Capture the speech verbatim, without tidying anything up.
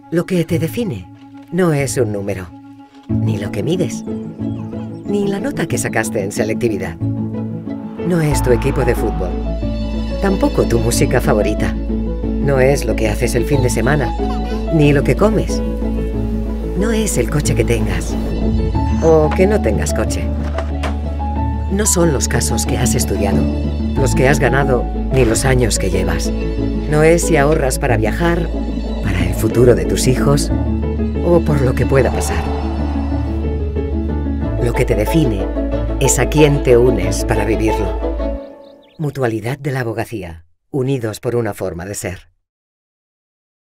Lo que te define no es un número, ni lo que mides, ni la nota que sacaste en selectividad. No es tu equipo de fútbol, tampoco tu música favorita. No es lo que haces el fin de semana, ni lo que comes. No es el coche que tengas, o que no tengas coche. No son los casos que has estudiado, los que has ganado, ni los años que llevas. No es si ahorras para viajar, para el futuro de tus hijos, o por lo que pueda pasar. Lo que te define es a quién te unes para vivirlo. Mutualidad de la Abogacía. Unidos por una forma de ser.